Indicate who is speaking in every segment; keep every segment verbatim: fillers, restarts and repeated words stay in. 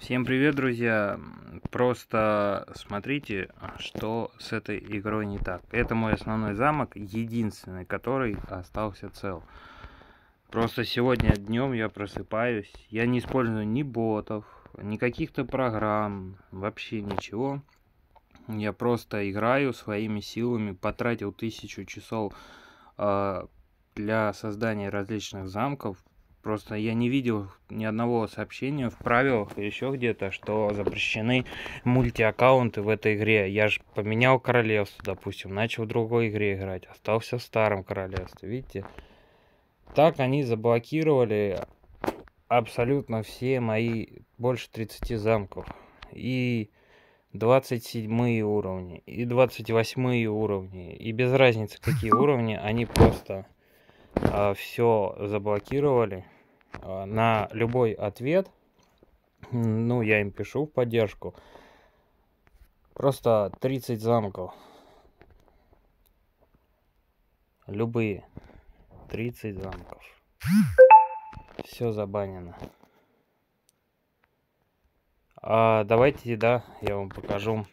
Speaker 1: Всем привет, друзья! Просто смотрите, что с этой игрой не так. Это мой основной замок, единственный, который остался цел. Просто сегодня днем я просыпаюсь, я не использую ни ботов, ни каких-то программ, вообще ничего. Я просто играю своими силами, потратил тысячу часов э, для создания различных замков. Просто я не видел ни одного сообщения в правилах или еще где-то, что запрещены мультиаккаунты в этой игре. Я же поменял королевство, допустим, начал в другой игре играть, остался в старом королевстве, видите? Так они заблокировали абсолютно все мои больше тридцати замков. И двадцать седьмые уровни, и двадцать восьмые уровни, и без разницы какие уровни, они просто э, все заблокировали. На любой ответ, ну, я им пишу в поддержку, просто тридцать замков, любые тридцать замков, все забанено. А давайте, да, я вам покажу,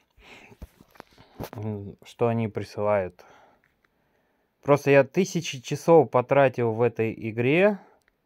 Speaker 1: что они присылают. Просто я тысячи часов потратил в этой игре,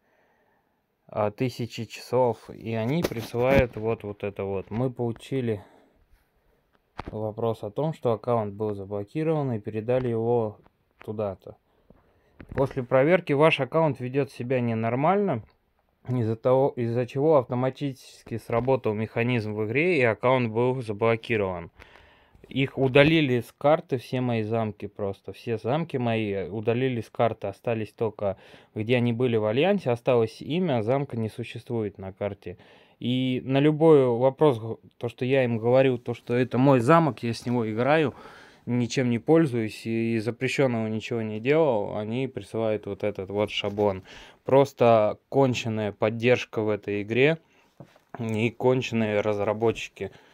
Speaker 1: тысячи часов, и они присылают вот вот это вот. Мы получили вопрос о том, что аккаунт был заблокирован, и передали его туда-то. После проверки ваш аккаунт ведет себя ненормально, из-за того, из-за чего автоматически сработал механизм в игре, и аккаунт был заблокирован. Их удалили с карты, все мои замки просто. Все замки мои удалили с карты. Остались только, где они были в альянсе, осталось имя, замка не существует на карте. И на любой вопрос, то, что я им говорю, то, что это мой замок, я с него играю, ничем не пользуюсь и запрещенного ничего не делал, они присылают вот этот вот шаблон. Просто конченая поддержка в этой игре и конченые разработчики.